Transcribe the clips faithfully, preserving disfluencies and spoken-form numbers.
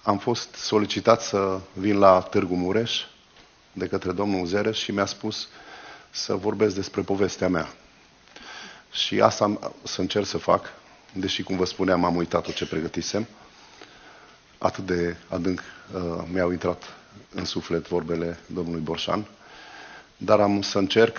am fost solicitat să vin la Târgu Mureș de către domnul Uzereș și mi-a spus să vorbesc despre povestea mea. Și asta am să încerc să fac, deși, cum vă spuneam, am uitat tot ce pregătisem. Atât de adânc uh, mi-au intrat în suflet vorbele domnului Borșan, dar am să încerc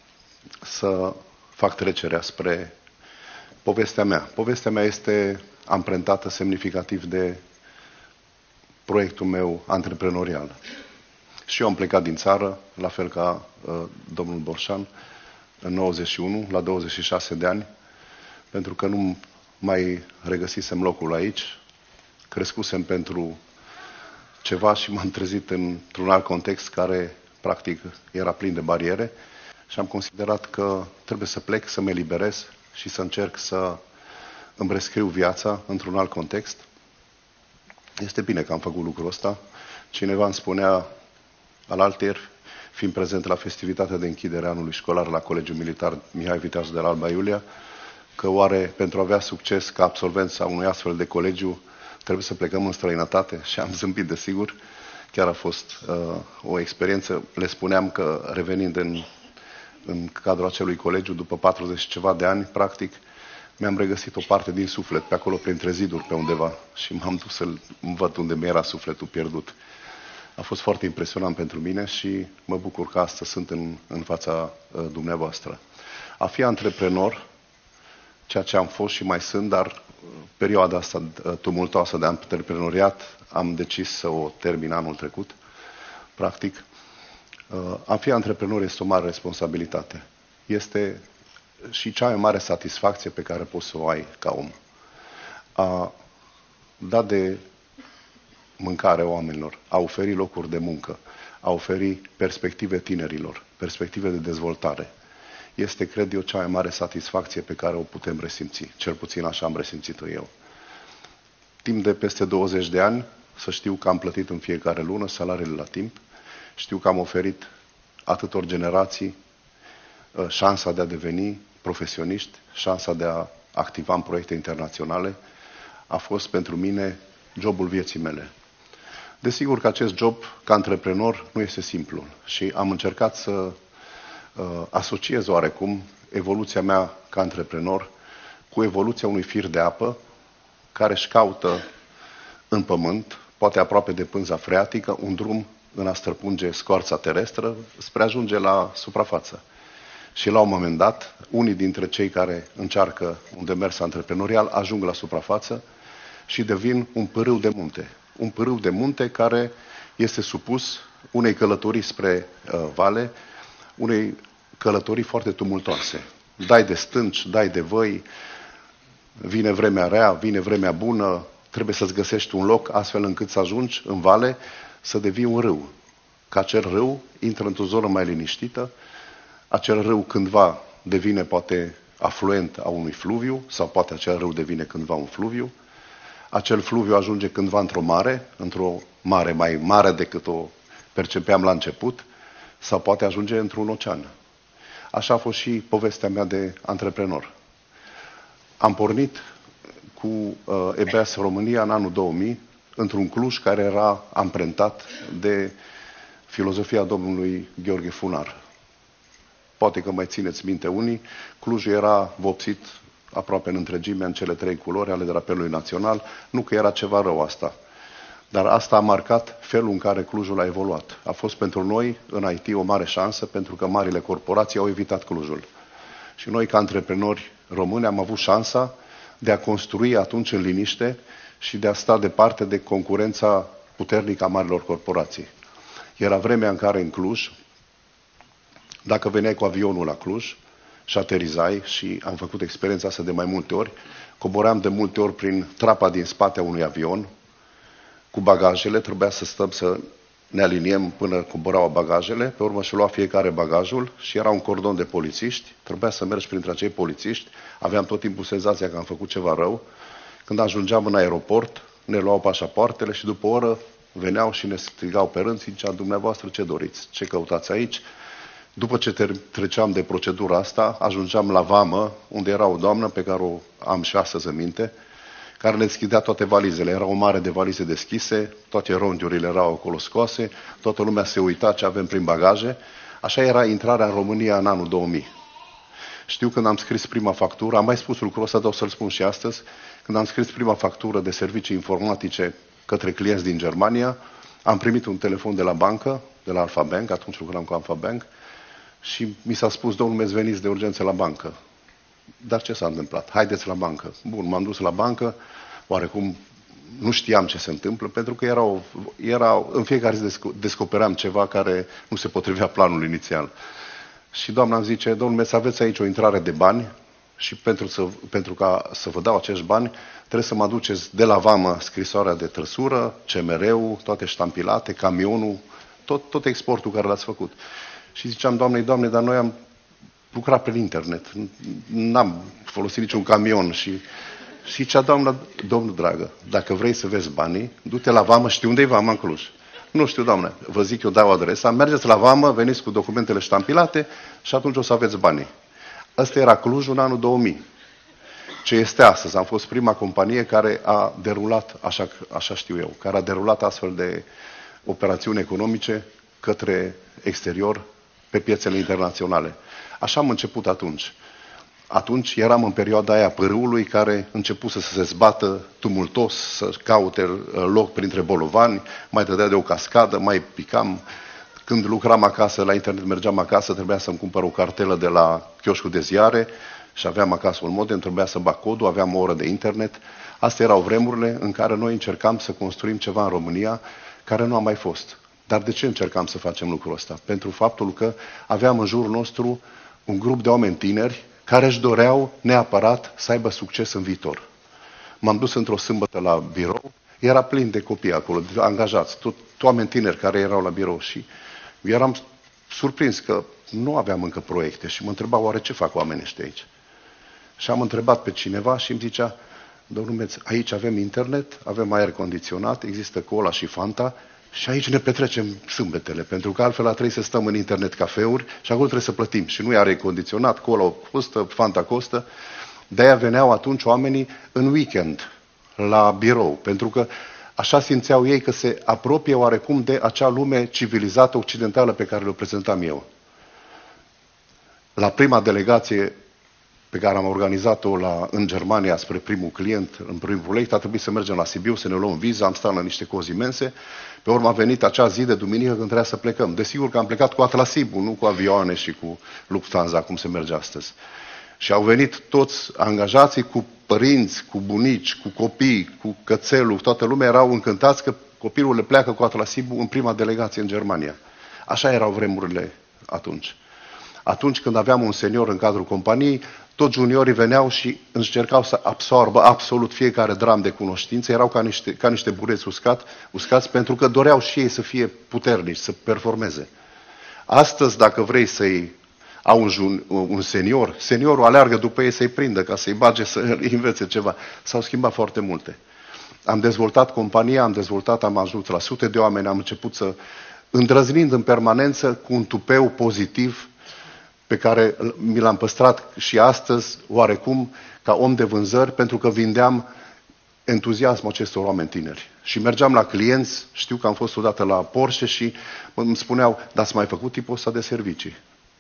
să fac trecerea spre povestea mea. Povestea mea este amprentată semnificativ de proiectul meu antreprenorial. Și eu am plecat din țară, la fel ca uh, domnul Borșan, în nouăzeci și unu, la douăzeci și șase de ani, pentru că nu mai regăsisem locul aici, crescusem pentru ceva și m-am trezit într-un alt context care, practic, era plin de bariere și am considerat că trebuie să plec, să mă eliberez și să încerc să îmi rescriu viața într-un alt context. Este bine că am făcut lucrul ăsta. Cineva îmi spunea alaltăieri, fiind prezent la festivitatea de închidere a anului școlar la Colegiul Militar Mihai Viteazu de la Alba Iulia, că oare pentru a avea succes ca absolvenți a unui astfel de colegiu trebuie să plecăm în străinătate? Și am zâmbit, desigur. Chiar a fost uh, o experiență. Le spuneam că revenind în, în cadrul acelui colegiu, după patruzeci și ceva de ani, practic, mi-am regăsit o parte din suflet pe acolo, printre ziduri, pe undeva. Și m-am dus să-l văd unde mi-era sufletul pierdut. A fost foarte impresionant pentru mine și mă bucur că astăzi sunt în, în fața uh, dumneavoastră. A fi antreprenor, ceea ce am fost și mai sunt, dar perioada asta tumultoasă de antreprenoriat am decis să o termin anul trecut. Practic, a fi antreprenor este o mare responsabilitate. Este și cea mai mare satisfacție pe care poți să o ai ca om. A da de mâncare oamenilor, a oferi locuri de muncă, a oferi perspective tinerilor, perspective de dezvoltare. Este, cred eu, cea mai mare satisfacție pe care o putem resimți. Cel puțin așa am resimțit-o eu. Timp de peste douăzeci de ani, să știu că am plătit în fiecare lună salariile la timp, știu că am oferit atâtor generații șansa de a deveni profesioniști, șansa de a activa în proiecte internaționale. A fost pentru mine jobul vieții mele. Desigur că acest job, ca antreprenor, nu este simplu și am încercat să asociez oarecum evoluția mea ca antreprenor cu evoluția unui fir de apă care își caută în pământ, poate aproape de pânza freatică, un drum în a străpunge scoarța terestră spre a ajunge la suprafață. Și la un moment dat, unii dintre cei care încearcă un demers antreprenorial ajung la suprafață și devin un pârâu de munte. Un pârâu de munte care este supus unei călătorii spre uh, vale, unei călătorii foarte tumultoase. Dai de stânci, dai de văi, vine vremea rea, vine vremea bună, trebuie să-ți găsești un loc astfel încât să ajungi în vale, să devii un râu. Că acel râu intră într-o zonă mai liniștită, acel râu cândva devine poate afluent a unui fluviu, sau poate acel râu devine cândva un fluviu, acel fluviu ajunge cândva într-o mare, într-o mare mai mare decât o percepeam la început, sau poate ajunge într-un ocean. Așa a fost și povestea mea de antreprenor. Am pornit cu uh, E B S România în anul două mii, într-un Cluj care era amprentat de filozofia domnului Gheorghe Funar. Poate că mai țineți minte unii, Clujul era vopsit aproape în întregime în cele trei culori ale drapelului național, nu că era ceva rău asta. Dar asta a marcat felul în care Clujul a evoluat. A fost pentru noi, în I T, o mare șansă, pentru că marile corporații au evitat Clujul. Și noi, ca antreprenori români, am avut șansa de a construi atunci în liniște și de a sta departe de concurența puternică a marilor corporații. Era vremea în care în Cluj, dacă veneai cu avionul la Cluj și aterizai, și am făcut experiența asta de mai multe ori, coboream de multe ori prin trapa din spate a unui avion, cu bagajele, trebuia să stăm să ne aliniem până coborau bagajele, pe urmă și lua fiecare bagajul și era un cordon de polițiști, trebuia să mergi printre acei polițiști, aveam tot timpul senzația că am făcut ceva rău. Când ajungeam în aeroport, ne luau pașapoartele și după o oră veneau și ne strigau pe rând și zicea, dumneavoastră ce doriți, ce căutați aici? După ce treceam de procedura asta, ajungeam la vamă, unde era o doamnă pe care o am și astăzi în minte, care ne deschidea toate valizele. Era o mare de valize deschise, toate rondiurile erau acolo scoase, toată lumea se uita ce avem prin bagaje. Așa era intrarea în România în anul două mii. Știu când am scris prima factură, am mai spus lucrul ăsta, dar o să-l spun și astăzi, când am scris prima factură de servicii informatice către clienți din Germania, am primit un telefon de la bancă, de la Alpha Bank, atunci lucram cu Alpha Bank, și mi s-a spus, domnul Meț, veniți de urgență la bancă. Dar ce s-a întâmplat? Haideți la bancă. Bun, m-am dus la bancă, oarecum nu știam ce se întâmplă, pentru că erau, erau, în fiecare zi descopeream ceva care nu se potrivea planului inițial. Și doamna îmi zice, domnul Meț, aveți aici o intrare de bani și pentru, să, pentru ca să vă dau acești bani, trebuie să mă aduceți de la vamă scrisoarea de trăsură, C M R-ul, toate ștampilate, camionul, tot, tot exportul care l-ați făcut. Și ziceam, doamnei, doamne, dar noi am lucrat pe internet, n-am folosit niciun camion. Și, și zicea, doamna, domnul dragă, dacă vrei să vezi banii, du-te la vamă, știi unde e vama în Cluj? Nu știu, doamne, vă zic, eu dau adresa, mergeți la vamă, veniți cu documentele ștampilate și atunci o să aveți banii. Ăsta era Clujul în anul două mii. Ce este astăzi? Am fost prima companie care a derulat, așa, așa știu eu, care a derulat astfel de operațiuni economice către exterior pe piețele internaționale. Așa am început atunci. Atunci eram în perioada aia pârâului care începuse să se zbată tumultos, să caute loc printre bolovani, mai dădea de o cascadă, mai picam. Când lucram acasă, la internet mergeam acasă, trebuia să-mi cumpăr o cartelă de la chioșcul de ziare și aveam acasă un modem, trebuia să bag codul, aveam o oră de internet. Astea erau vremurile în care noi încercam să construim ceva în România care nu a mai fost. Dar de ce încercam să facem lucrul ăsta? Pentru faptul că aveam în jurul nostru un grup de oameni tineri care își doreau neapărat să aibă succes în viitor. M-am dus într-o sâmbătă la birou, era plin de copii acolo, de angajați, tot, oameni tineri care erau la birou și eram surprins că nu aveam încă proiecte și mă întrebau, oare ce fac oamenii ăștia aici? Și am întrebat pe cineva și îmi zicea, domnul Meț, aici avem internet, avem aer condiționat, există cola și Fanta și aici ne petrecem sâmbetele, pentru că altfel trebuie să stăm în internet cafeuri și acolo trebuie să plătim. Și nu e aer condiționat, cola costă, Fanta costă. De-aia veneau atunci oamenii în weekend la birou, pentru că așa simțeau ei că se apropie oarecum de acea lume civilizată occidentală pe care le-o prezentam eu. La prima delegație pe care am organizat-o la, în Germania spre primul client, în primul proiect, a trebuit să mergem la Sibiu, să ne luăm viză, am stat la niște cozi imense. Pe urmă a venit acea zi de duminică când trebuia să plecăm. Desigur că am plecat cu Atlasibu, nu cu avioane și cu Lufthansa, cum se merge astăzi. Și au venit toți angajații cu părinți, cu bunici, cu copii, cu cățelul, toată lumea erau încântați că copilul le pleacă cu Atlasibu în prima delegație în Germania. Așa erau vremurile atunci. Atunci când aveam un senior în cadrul companiei, toți juniorii veneau și încercau să absorbă absolut fiecare dram de cunoștințe, erau ca niște, ca niște bureți uscat, uscați, pentru că doreau și ei să fie puternici, să performeze. Astăzi, dacă vrei să-i au un, jun, un senior, seniorul aleargă după ei să-i prindă, ca să-i bage, să învețe ceva. S-au schimbat foarte multe. Am dezvoltat compania, am dezvoltat, am ajuns la sute de oameni, am început să, îndrăznind în permanență cu un tupeu pozitiv, pe care mi l-am păstrat și astăzi, oarecum, ca om de vânzări, pentru că vindeam entuziasmul acestor oameni tineri. Și mergeam la clienți, știu că am fost odată la Porsche și îmi spuneau, dar ați mai făcut tipul ăsta de servicii?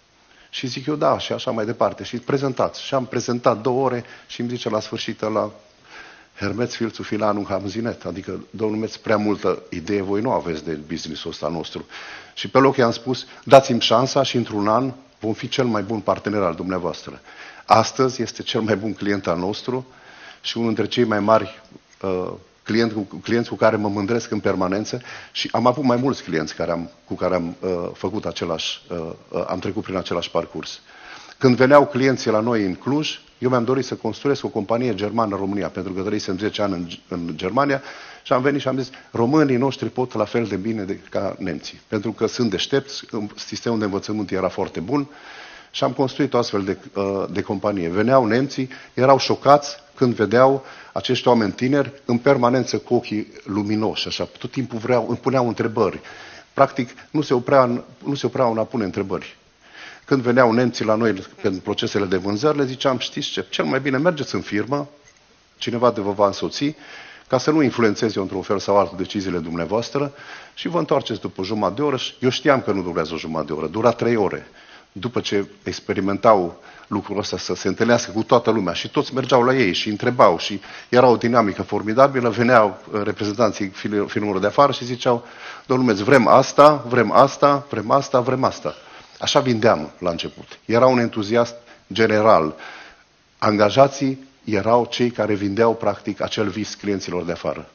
Și zic eu, da, și așa mai departe. Și prezentați. Și am prezentat două ore și îmi zice la sfârșit la Hermeț Filțu Filanu Hamzinet, adică, domnul Meț, prea multă idee voi nu aveți de business-ul ăsta nostru. Și pe loc i-am spus, dați-mi șansa și într-un an vom fi cel mai bun partener al dumneavoastră. Astăzi este cel mai bun client al nostru și unul dintre cei mai mari uh, clienți, cu, clienți cu care mă mândresc în permanență și am avut mai mulți clienți care am, cu care am uh, făcut același, uh, uh, am trecut prin același parcurs. Când veneau clienții la noi în Cluj, eu mi-am dorit să construiesc o companie germană în România, pentru că trăisem zece ani în, în Germania și am venit și am zis, românii noștri pot la fel de bine de, ca nemții, pentru că sunt deștepți, sistemul de învățământ era foarte bun și am construit o astfel de, de companie. Veneau nemții, erau șocați când vedeau acești oameni tineri în permanență cu ochii luminoși, așa, tot timpul vreau, îmi puneau întrebări. Practic, nu se opreau, nu se opreau în a pune întrebări. Când veneau nemții la noi pentru procesele de vânzări, le ziceam, știți ce, cel mai bine mergeți în firmă, cineva de vă va însoți, ca să nu influențeze într-un fel sau altul deciziile dumneavoastră și vă întoarceți după jumătate de oră. Eu știam că nu durează o jumătate de oră, dura trei ore. După ce experimentau lucrul ăsta să se întâlnească cu toată lumea și toți mergeau la ei și întrebau și era o dinamică formidabilă, veneau reprezentanții firmelor de afară și ziceau, domnul Meț, vrem asta, vrem asta, vrem asta, vrem asta. Așa vindeam la început. Era un entuziasm general. Angajații erau cei care vindeau practic acel vis clienților de afară.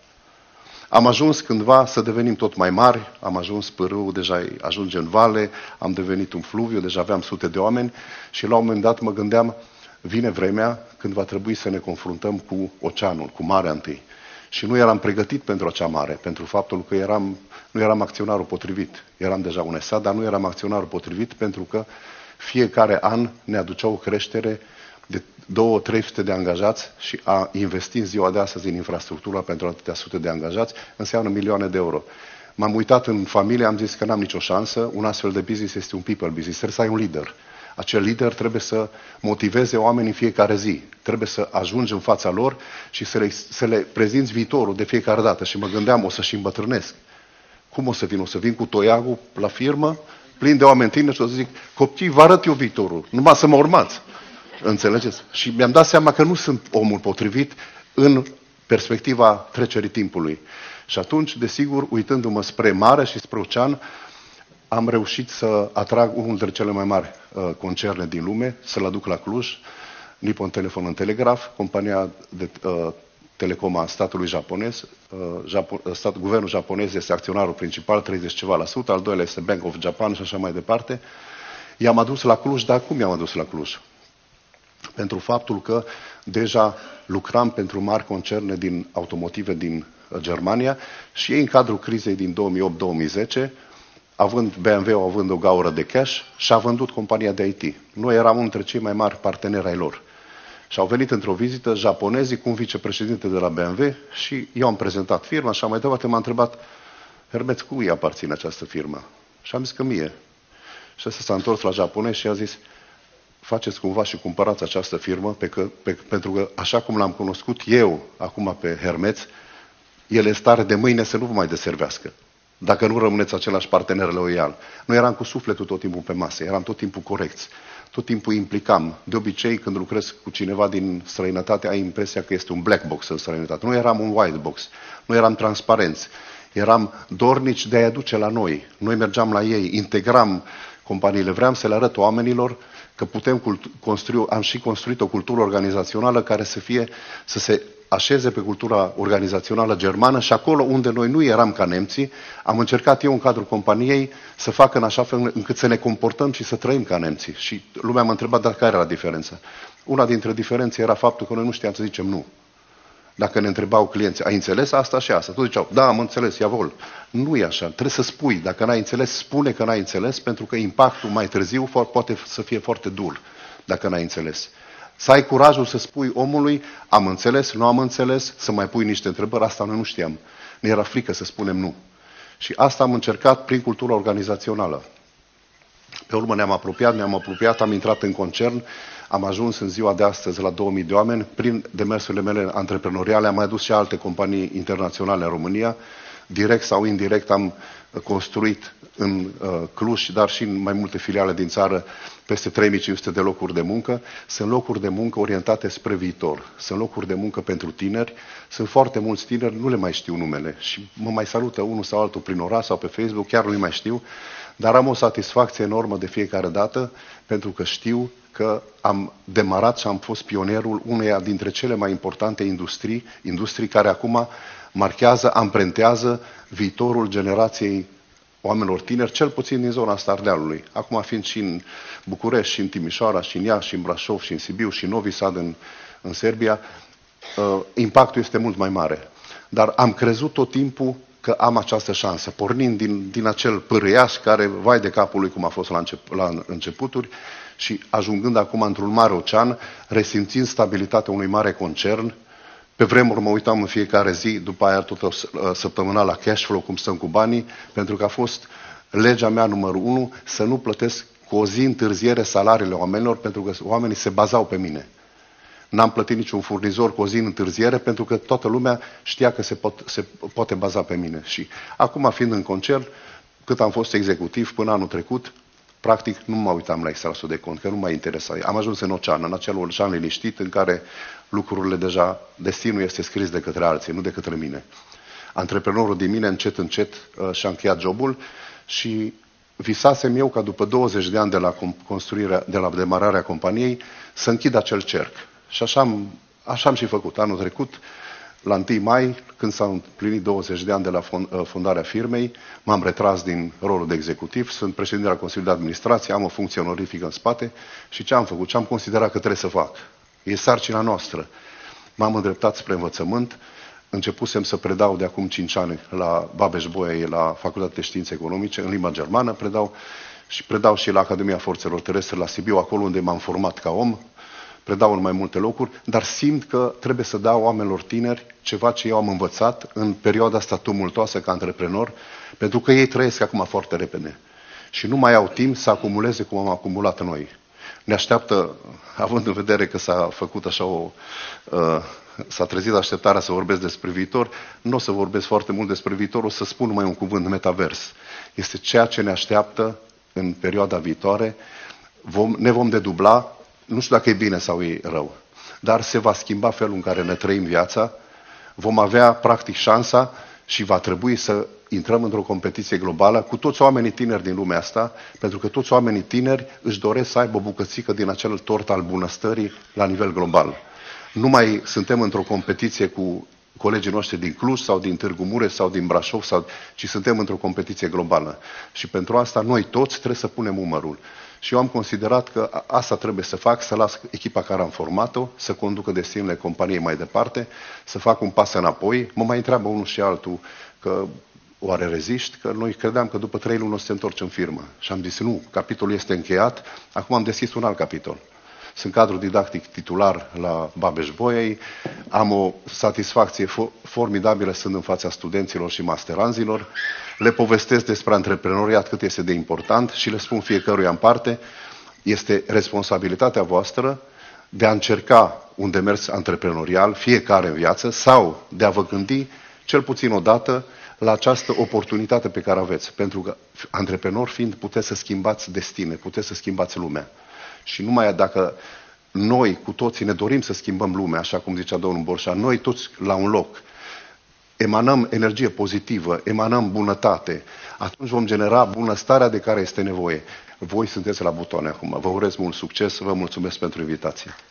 Am ajuns cândva să devenim tot mai mari, am ajuns pârâul, deja ajunge în vale, am devenit un fluviu, deja aveam sute de oameni și la un moment dat mă gândeam, vine vremea când va trebui să ne confruntăm cu oceanul, cu marea întâi. Și nu eram pregătit pentru acea mare, pentru faptul că eram, nu eram acționarul potrivit. Eram deja un E S A, dar nu eram acționarul potrivit pentru că fiecare an ne aducea o creștere de două trei sute de angajați și a investi în ziua de astăzi în infrastructura pentru atâtea sute de angajați înseamnă milioane de euro. M-am uitat în familie, am zis că n-am nicio șansă, un astfel de business este un people business, trebuie să ai un lider. Acel lider trebuie să motiveze oamenii în fiecare zi, trebuie să ajungi în fața lor și să le, să le prezinți viitorul de fiecare dată. Și mă gândeam, o să-și îmbătrânesc. Cum o să vin? O să vin cu toiagul la firmă, plin de oameni tineri și o să zic, copii, vă arăt eu viitorul, numai să mă urmați. Înțelegeți? Și mi-am dat seama că nu sunt omul potrivit în perspectiva trecerii timpului. Și atunci, desigur, uitându-mă spre mare și spre ocean, am reușit să atrag unul dintre cele mai mari uh, concerne din lume, să-l aduc la Cluj, Nippon Telephone and Telegraph, compania de uh, telecom a statului japonez. Uh, Japo- stat, guvernul japonez este acționarul principal, treizeci ceva la sută, al doilea este Bank of Japan și așa mai departe. I-am adus la Cluj, dar cum i-am adus la Cluj? Pentru faptul că deja lucram pentru mari concerne din automotive din Germania și ei în cadrul crizei din două mii opt două mii zece, având B M W având o gaură de cash, și-a vândut compania de I T. Noi eram unul dintre cei mai mari parteneri ai lor. Și au venit într-o vizită japonezii cu un vicepreședinte de la B M W și eu am prezentat firma și am mai departe m-a întrebat, Hermeț, cui îi aparține această firmă? Și am zis că mie. Și ăsta s-a întors la japonez și a zis, faceți cumva și cumpărați această firmă, pe că, pe, pentru că așa cum l-am cunoscut eu acum pe Hermeț, el e stare de mâine să nu vă mai deservească. Dacă nu rămâneți același partener loial. Noi eram cu sufletul tot timpul pe masă, eram tot timpul corecți, tot timpul implicam. De obicei, când lucrezi cu cineva din străinătate, ai impresia că este un black box în străinătate. Nu eram un white box, nu eram transparenți. Eram dornici de a-i aduce la noi. Noi mergeam la ei, integram companiile. Vreau să le arăt oamenilor că putem construi, am și construit o cultură organizațională care să fie, să se așeze pe cultura organizațională germană și acolo unde noi nu eram ca nemții, am încercat eu în cadrul companiei să fac în așa fel încât să ne comportăm și să trăim ca nemții. Și lumea m-a întrebat, dar care era diferența? Una dintre diferențe era faptul că noi nu știam să zicem nu. Dacă ne întrebau clienții, ai înțeles asta și asta? Toți ziceau, da, am înțeles, iavol. Nu e așa, trebuie să spui. Dacă n-ai înțeles, spune că n-ai înțeles, pentru că impactul mai târziu poate să fie foarte dur, dacă n-ai înțeles. Să ai curajul să spui omului, am înțeles, nu am înțeles, să mai pui niște întrebări, asta noi nu știam. Ne era frică să spunem nu. Și asta am încercat prin cultura organizațională. Pe urmă ne-am apropiat, ne-am apropiat, am intrat în concern, am ajuns în ziua de astăzi la două mii de oameni. Prin demersurile mele antreprenoriale am mai adus și alte companii internaționale în România. Direct sau indirect am construit în uh, Cluj, dar și în mai multe filiale din țară, peste trei mii cinci sute de locuri de muncă. Sunt locuri de muncă orientate spre viitor. Sunt locuri de muncă pentru tineri. Sunt foarte mulți tineri, nu le mai știu numele. Și mă mai salută unul sau altul prin oraș sau pe Facebook, chiar nu-i mai știu. Dar am o satisfacție enormă de fiecare dată, pentru că știu că am demarat și am fost pionierul uneia dintre cele mai importante industrii, industrii care acum marchează, amprentează viitorul generației oamenilor tineri, cel puțin din zona asta Ardealului. Acum fiind și în București, și în Timișoara, și în Iași, și în Brașov, și în Sibiu, și în Novi Sad, în, în Serbia, uh, impactul este mult mai mare. Dar am crezut tot timpul că am această șansă, pornind din, din acel pârâiaș care, vai de capul lui cum a fost la, încep, la începuturi, și ajungând acum într-un mare ocean, resimțind stabilitatea unui mare concern. Pe vremuri mă uitam în fiecare zi, după aia tot o săptămână la cash flow, cum stăm cu banii, pentru că a fost legea mea numărul unu să nu plătesc cu o zi întârziere salariile oamenilor, pentru că oamenii se bazau pe mine. N-am plătit niciun furnizor cu o zi în întârziere pentru că toată lumea știa că se, pot, se poate baza pe mine. Și acum, fiind în concern, cât am fost executiv până anul trecut, practic nu mă uitam la extrasul de cont, că nu m-a interesat. Am ajuns în ocean, în acel ocean liniștit în care lucrurile deja, destinul este scris de către alții, nu de către mine. Antreprenorul din mine încet, încet și-a încheiat jobul și visasem eu ca după douăzeci de ani de la construirea, de la demararea companiei, să închid acel cerc. Și așa am, așa am și făcut. Anul trecut, la întâi mai, când s-au împlinit douăzeci de ani de la fondarea firmei, m-am retras din rolul de executiv, sunt președinte la Consiliul de Administrație, am o funcție onorifică în spate și ce am făcut? Ce am considerat că trebuie să fac? E sarcina noastră. M-am îndreptat spre învățământ, începusem să predau de acum cinci ani la Babeș-Bolyai, la Facultatea de Științe Economice, în limba germană, predau și predau și la Academia Forțelor Terestre la Sibiu, acolo unde m-am format ca om, predau în mai multe locuri, dar simt că trebuie să dau oamenilor tineri ceva ce eu am învățat în perioada asta tumultoasă ca antreprenor, pentru că ei trăiesc acum foarte repede și nu mai au timp să acumuleze cum am acumulat noi. Ne așteaptă, având în vedere că s-a făcut așa o... Uh, s-a trezit așteptarea să vorbesc despre viitor, nu o să vorbesc foarte mult despre viitor, o să spun numai un cuvânt, metavers. Este ceea ce ne așteaptă în perioada viitoare. Vom, ne vom dedubla, nu știu dacă e bine sau e rău, dar se va schimba felul în care ne trăim viața, vom avea practic șansa și va trebui să intrăm într-o competiție globală cu toți oamenii tineri din lumea asta, pentru că toți oamenii tineri își doresc să aibă o bucățică din acel tort al bunăstării la nivel global. Nu mai suntem într-o competiție cu colegii noștri din Cluj sau din Târgu Mureș sau din Brașov, sau, ci suntem într-o competiție globală. Și pentru asta noi toți trebuie să punem umărul. Și eu am considerat că asta trebuie să fac, să las echipa care am format-o, să conducă destinele companiei mai departe, să fac un pas înapoi. Mă mai întreabă unul și altul că oare reziști? Că noi credeam că după trei luni o să se întorci în firmă. Și am zis nu, capitolul este încheiat, acum am deschis un alt capitol. Sunt cadru didactic titular la Babeș-Bolyai, am o satisfacție formidabilă sunt în fața studenților și masteranzilor, le povestesc despre antreprenoriat cât este de important și le spun fiecăruia în parte, este responsabilitatea voastră de a încerca un demers antreprenorial, fiecare în viață, sau de a vă gândi cel puțin o dată la această oportunitate pe care aveți. Pentru că antreprenor fiind, puteți să schimbați destine, puteți să schimbați lumea. Și numai dacă noi cu toții ne dorim să schimbăm lumea, așa cum zicea domnul Borșa, noi toți la un loc emanăm energie pozitivă, emanăm bunătate, atunci vom genera bunăstarea de care este nevoie. Voi sunteți la butoane acum. Vă urez mult succes, vă mulțumesc pentru invitație.